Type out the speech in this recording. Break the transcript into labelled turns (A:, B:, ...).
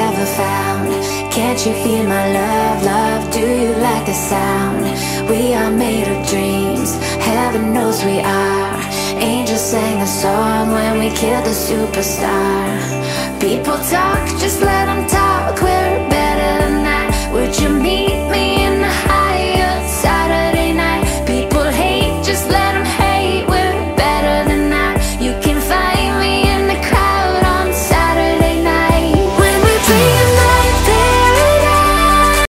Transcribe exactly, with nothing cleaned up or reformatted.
A: ever found. Can't you feel my love, love? Do you like the sound? We are made of dreams, heaven knows we are. Angels sang a song when we killed the superstar. People talk, just let them talk, we're better than that. Would you mean